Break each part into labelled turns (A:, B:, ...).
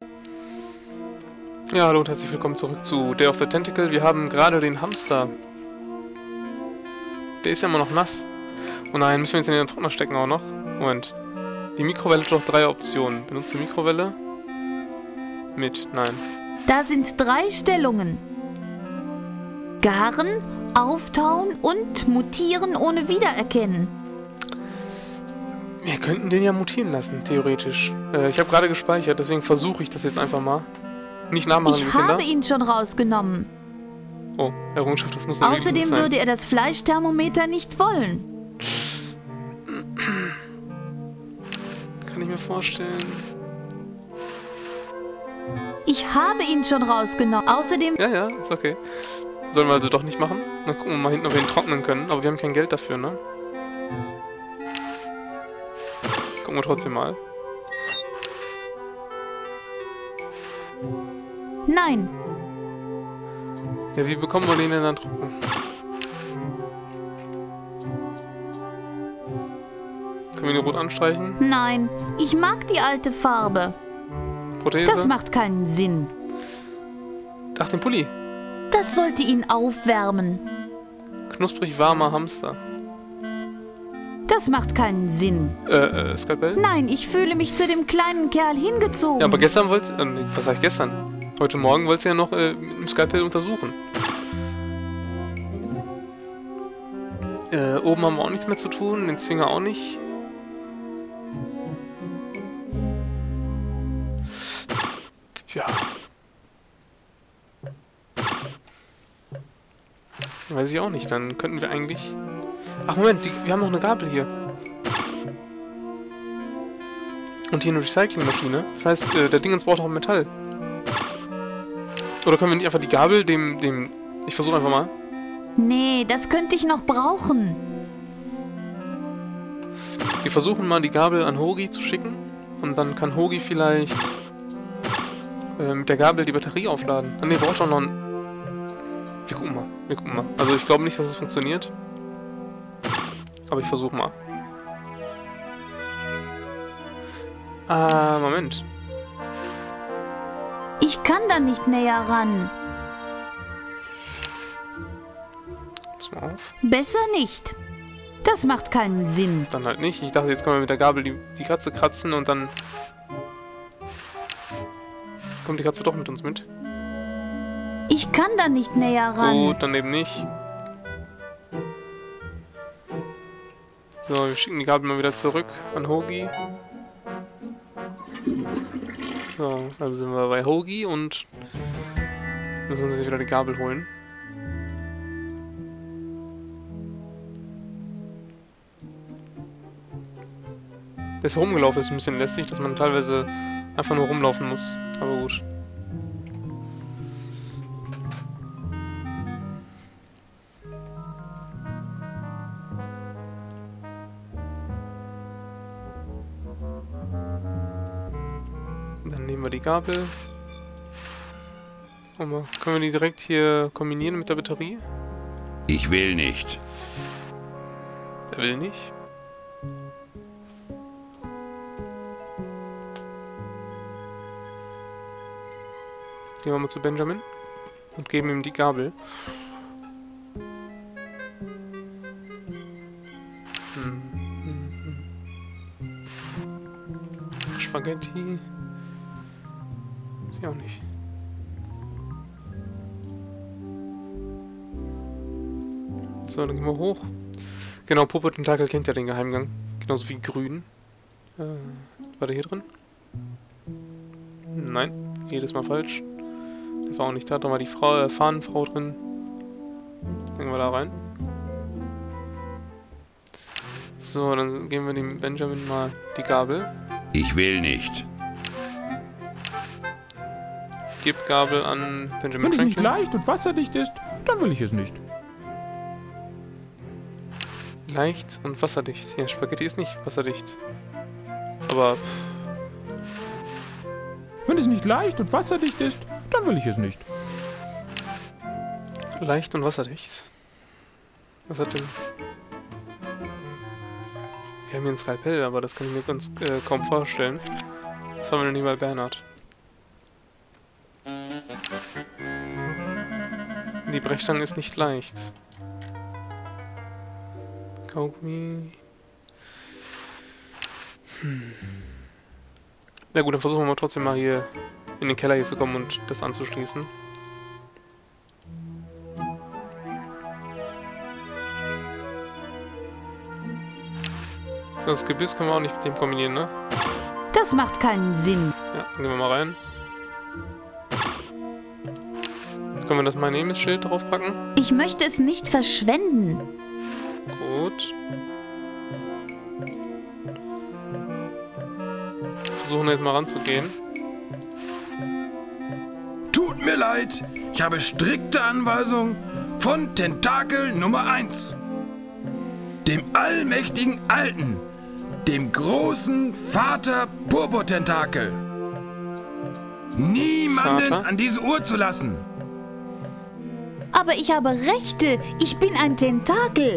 A: Ja, hallo und herzlich willkommen zurück zu Day of the Tentacle. Wir haben gerade den Hamster. Der ist ja immer noch nass. Oh nein, müssen wir jetzt in den Trockner stecken auch noch? Moment. Die Mikrowelle hat doch 3 Optionen. Benutze Mikrowelle. Mit. Nein.
B: Da sind 3 Stellungen. Garen, auftauen und mutieren ohne Wiedererkennen.
A: Wir könnten den ja mutieren lassen, theoretisch. Ich habe gerade gespeichert, deswegen versuche ich das jetzt einfach mal. Nicht nachmachen, liebe
B: Ich
A: Kinder.
B: habe ihn schon rausgenommen.
A: Oh, Errungenschaft, das muss ja wirklich
B: Außerdem
A: sein.
B: würde er das Fleischthermometer nicht wollen.
A: Kann ich mir vorstellen.
B: Ich habe ihn schon rausgenommen. Außerdem...
A: Ja, ist okay. Sollen wir also doch nicht machen? Dann gucken wir mal hinten, ob wir ihn trocknen können. Aber wir haben kein Geld dafür, ne? Gucken wir trotzdem mal.
B: Nein.
A: Ja, wie bekommen wir den denn dann trocken? Können wir ihn rot anstreichen?
B: Nein. Ich mag die alte Farbe.
A: Prothese?
B: Das macht keinen Sinn.
A: Ach, den Pulli.
B: Das sollte ihn aufwärmen.
A: Knusprig warmer Hamster.
B: Das macht keinen Sinn.
A: Skalpell?
B: Nein, ich fühle mich zu dem kleinen Kerl hingezogen.
A: Ja, aber gestern wollt's... nee, was sag ich gestern? Heute Morgen wollt's ja noch mit dem Skalpell untersuchen. Oben haben wir auch nichts mehr zu tun, den Zwinger auch nicht. Ja. Weiß ich auch nicht, dann könnten wir eigentlich... Ach Moment, wir haben noch eine Gabel hier. Und hier eine Recyclingmaschine. Das heißt, der Dingens braucht auch Metall. Oder können wir nicht einfach die Gabel dem... Ich versuche einfach mal.
B: Nee, das könnte ich noch brauchen.
A: Wir versuchen mal die Gabel an Hogi zu schicken. Und dann kann Hogi vielleicht mit der Gabel die Batterie aufladen. Ah ne, braucht auch noch ein... Wir gucken mal. Also ich glaube nicht, dass es funktioniert. Aber ich versuche mal. Moment.
B: Ich kann da nicht näher ran.
A: Pass mal auf.
B: Besser nicht. Das macht keinen Sinn.
A: Dann halt nicht. Ich dachte, jetzt können wir mit der Gabel die Katze kratzen und dann... Kommt die Katze doch mit uns mit?
B: Ich kann da nicht näher ran.
A: Gut, dann eben nicht. So, wir schicken die Gabel mal wieder zurück an Hogi. So, also sind wir bei Hogi und müssen uns jetzt wieder die Gabel holen. Das Rumgelaufen ist ein bisschen lästig, dass man teilweise einfach nur rumlaufen muss. Aber gut. Dann nehmen wir die Gabel. Können wir die direkt hier kombinieren mit der Batterie?
C: Ich will nicht.
A: Er will nicht. Gehen wir mal zu Benjamin und geben ihm die Gabel. Spaghetti. Ist ja auch nicht. So, dann gehen wir hoch. Genau, Popo-Tentakel kennt ja den Geheimgang. Genauso wie Grün. War der hier drin? Nein, jedes Mal falsch. Der war auch nicht da. Da war die Fahnenfrau drin. Gehen wir da rein. So, dann geben wir dem Benjamin mal die Gabel.
C: Ich will nicht.
A: Gib Gabel an Benjamin
D: Wenn es nicht
A: Franklin.
D: leicht und wasserdicht ist, dann will ich es nicht.
A: Leicht und wasserdicht. Ja, Spaghetti ist nicht wasserdicht. Aber...
D: Wenn es nicht leicht und wasserdicht ist, dann will ich es nicht.
A: Leicht und wasserdicht. Was hat denn... Wir haben hier ein Skalpell, aber das kann ich mir ganz kaum vorstellen. Was haben wir denn hier bei Bernhard? Die Brechstange ist nicht leicht. Kaugummi. Na gut, dann versuchen wir mal trotzdem mal hier in den Keller hier zu kommen und das anzuschließen. Das Gebiss können wir auch nicht mit dem kombinieren, ne?
B: Das macht keinen Sinn.
A: Ja, dann gehen wir mal rein. Können wir das My Name Schild draufpacken?
B: Ich möchte es nicht verschwenden.
A: Gut. Versuchen jetzt mal ranzugehen.
E: Tut mir leid, ich habe strikte Anweisungen von Tentakel Nummer 1. Dem allmächtigen Alten, dem großen Vater Purpurtentakel. Niemanden
A: Vater?
E: an diese Uhr zu lassen.
B: Aber ich habe Rechte. Ich bin ein Tentakel.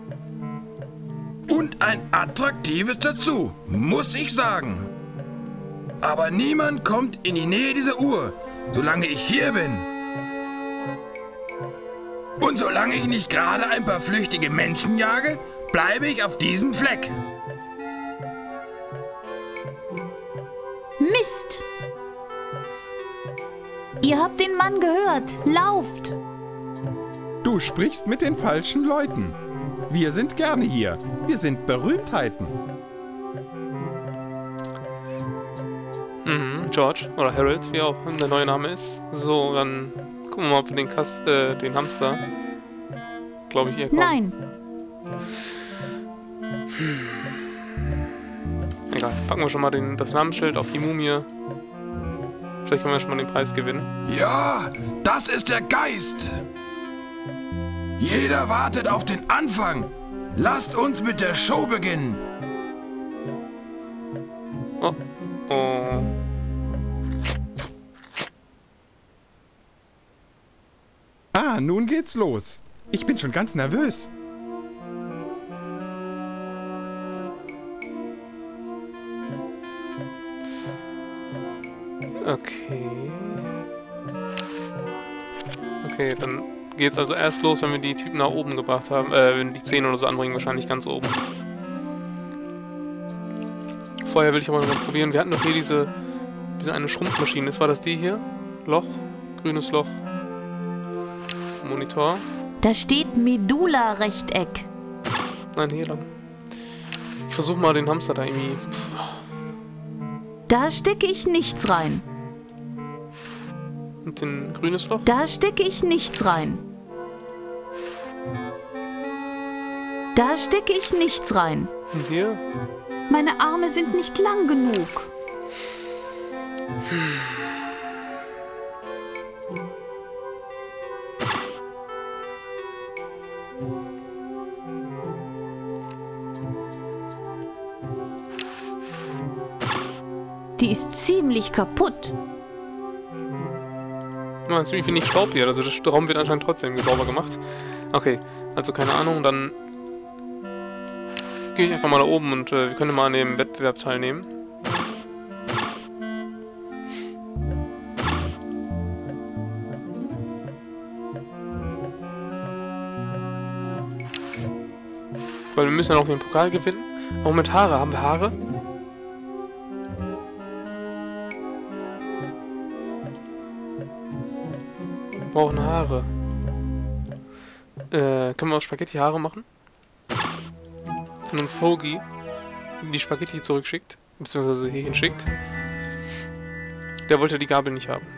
E: Und ein attraktives dazu, muss ich sagen. Aber niemand kommt in die Nähe dieser Uhr, solange ich hier bin. Und solange ich nicht gerade ein paar flüchtige Menschen jage, bleibe ich auf diesem Fleck.
B: Mist. Ihr habt den Mann gehört. Lauft.
D: Du sprichst mit den falschen Leuten. Wir sind gerne hier. Wir sind Berühmtheiten.
A: George oder Harold, wie auch der neue Name ist. So, dann gucken wir mal, ob wir den Hamster, glaube ich, eher kommen.
B: Nein.
A: Egal, packen wir schon mal das Namensschild auf die Mumie. Vielleicht können wir schon mal den Preis gewinnen.
E: Ja, das ist der Geist. Jeder wartet auf den Anfang. Lasst uns mit der Show beginnen.
A: Oh, oh.
D: Ah, nun geht's los. Ich bin schon ganz nervös.
A: Okay. Okay, dann geht's also erst los, wenn wir die Typen nach oben gebracht haben. Wenn die 10 oder so anbringen, wahrscheinlich ganz oben. Vorher will ich aber noch mal probieren. Wir hatten doch hier diese eine Schrumpfmaschine. War das die hier? Loch? Grünes Loch. Monitor.
B: Da steht Medulla-Rechteck.
A: Nein, hier lang. Ich versuche mal den Hamster da irgendwie...
B: Da stecke ich nichts rein.
A: Und den grünes Loch?
B: Da stecke ich nichts rein. Da stecke ich nichts rein.
A: Und hier?
B: Meine Arme sind nicht lang genug. Die ist ziemlich kaputt.
A: Ah, ziemlich wenig Staub hier. Also der Raum wird anscheinend trotzdem sauber gemacht. Okay, also keine Ahnung. Dann gehe ich einfach mal da oben und wir können mal an dem Wettbewerb teilnehmen. Weil wir müssen ja noch den Pokal gewinnen. Auch mit Haare. Haben wir Haare? Wir brauchen Haare. Können wir aus Spaghetti Haare machen? Wenn uns Hoagie die Spaghetti zurückschickt, beziehungsweise hier hinschickt. Der wollte die Gabel nicht haben.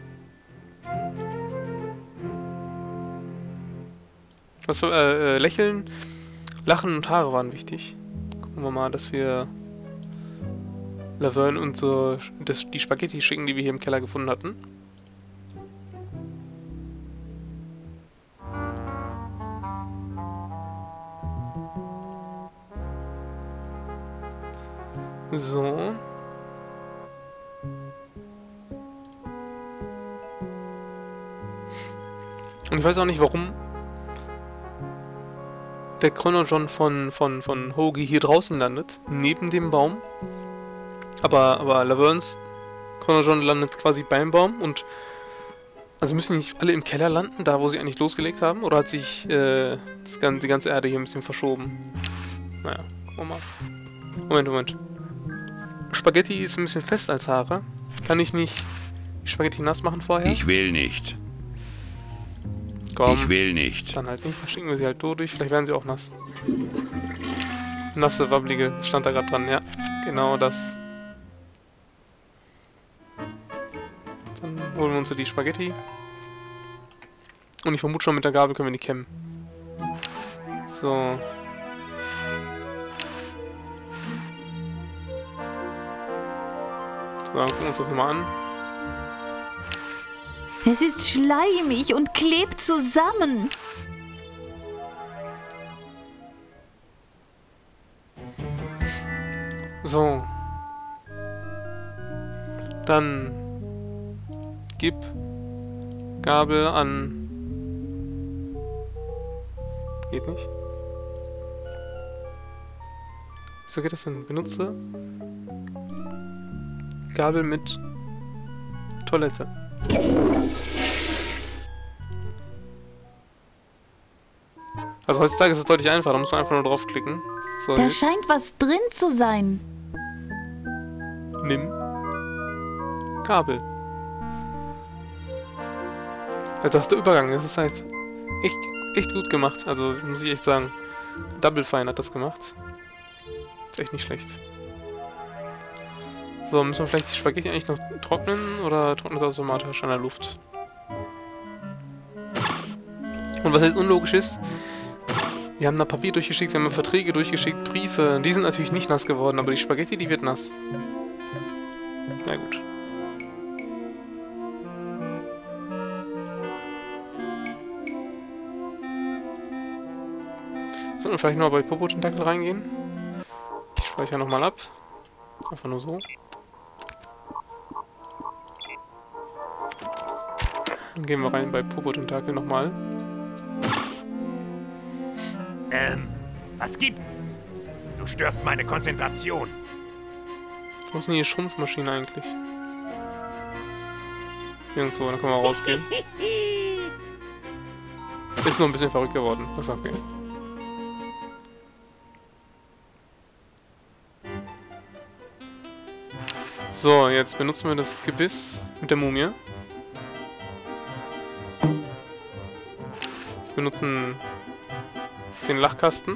A: Was für, Lächeln, Lachen und Haare waren wichtig. Gucken wir mal, dass wir Laverne und so die Spaghetti schicken, die wir hier im Keller gefunden hatten. So. Und ich weiß auch nicht, warum der Chronojon von Hoagie hier draußen landet, neben dem Baum. Aber Lavernes Chronojon landet quasi beim Baum und Also müssen die nicht alle im Keller landen, da wo sie eigentlich losgelegt haben? Oder hat sich die ganze Erde hier ein bisschen verschoben? Naja, gucken wir mal. Moment. Spaghetti ist ein bisschen fest als Haare. Kann ich nicht die Spaghetti nass machen vorher?
C: Ich will nicht.
A: Komm,
C: Ich will nicht.
A: dann halt nicht. Dann schicken wir sie halt durch. Vielleicht werden sie auch nass. Nasse, wabbelige, stand da gerade dran, ja. Genau das. Dann holen wir uns die Spaghetti. Und ich vermute schon, mit der Gabel können wir die kämmen. So. So, dann gucken wir uns das nochmal an.
B: Es ist schleimig und klebt zusammen.
A: So. Dann gib Gabel an. Geht nicht. Wieso geht das denn? Benutze Gabel mit Toilette. Also heutzutage ist es deutlich einfacher, da muss man einfach nur draufklicken. So,
B: Da
A: jetzt
B: scheint was drin zu sein.
A: nimm Kabel. Der dachte Übergang, das ist halt echt gut gemacht. Also muss ich echt sagen. Double Fine hat das gemacht. Ist echt nicht schlecht. So, müssen wir vielleicht die Spaghetti eigentlich noch trocknen oder trocknet das automatisch an der Luft? Und was jetzt unlogisch ist, wir haben da Papier durchgeschickt, wir haben Verträge durchgeschickt, Briefe. Die sind natürlich nicht nass geworden, aber die Spaghetti, die wird nass. Na gut. Sollten wir vielleicht noch bei Popo-Tentakel reingehen? Ich speichere nochmal ab. Einfach nur so. Dann gehen wir rein bei Popo-Tentakel nochmal.
F: Was gibt's? Du störst meine Konzentration.
A: Wo ist denn die Schrumpfmaschine eigentlich? Irgendwo, dann können wir rausgehen. Ist nur ein bisschen verrückt geworden. Das ist okay. So, jetzt benutzen wir das Gebiss mit der Mumie. Wir benutzen den Lachkasten.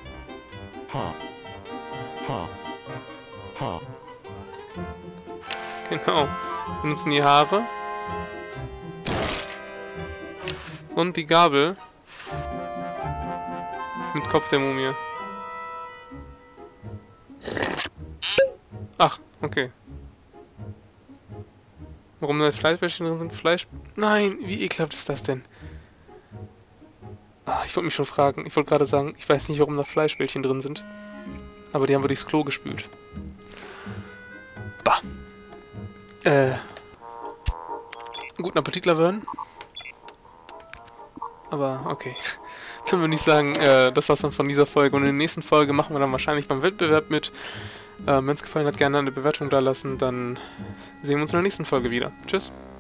A: Genau. Wir benutzen die Haare. Und die Gabel. Mit Kopf der Mumie. Ach, okay. Warum da Fleischbällchen drin sind? Fleisch... Nein, wie ekelhaft ist das denn? Ah, ich wollte mich schon fragen. Ich wollte gerade sagen, ich weiß nicht, warum da Fleischbällchen drin sind. Aber die haben wir durchs Klo gespült. Bah. Guten Appetit, Laverne. Aber, okay. Dann würde ich sagen, das war's dann von dieser Folge. Und in der nächsten Folge machen wir dann wahrscheinlich beim Wettbewerb mit. Wenn es gefallen hat, gerne eine Bewertung da lassen. Dann sehen wir uns in der nächsten Folge wieder. Tschüss.